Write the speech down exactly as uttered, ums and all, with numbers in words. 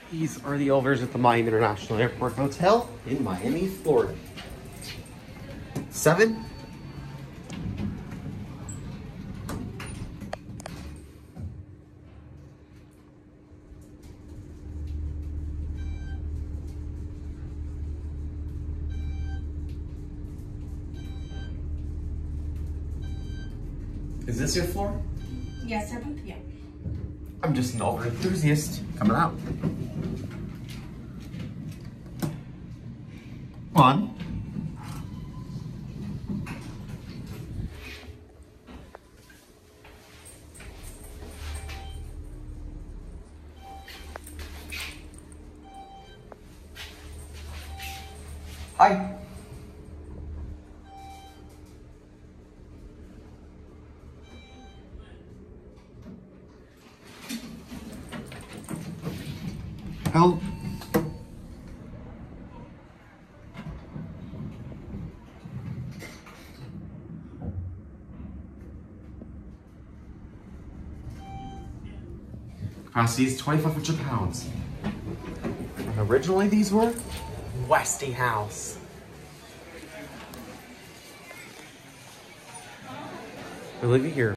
These are the elevators at the Miami International Airport Hotel in Miami, Florida. Seven. Is this your floor? Yes, seventh, yeah. I'm just an elevator enthusiast coming out. One. Hi. Help. Capacity is twenty-five hundred pounds. And originally these were Westinghouse. We leave it here.